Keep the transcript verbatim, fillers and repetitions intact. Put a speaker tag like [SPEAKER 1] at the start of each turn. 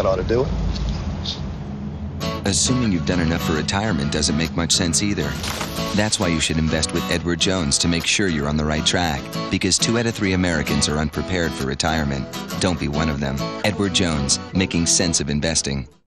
[SPEAKER 1] That ought to do it.
[SPEAKER 2] Assuming you've done enough for retirement doesn't make much sense either. That's why you should invest with Edward Jones to make sure you're on the right track. Because two out of three Americans are unprepared for retirement. Don't be one of them. Edward Jones, making sense of investing.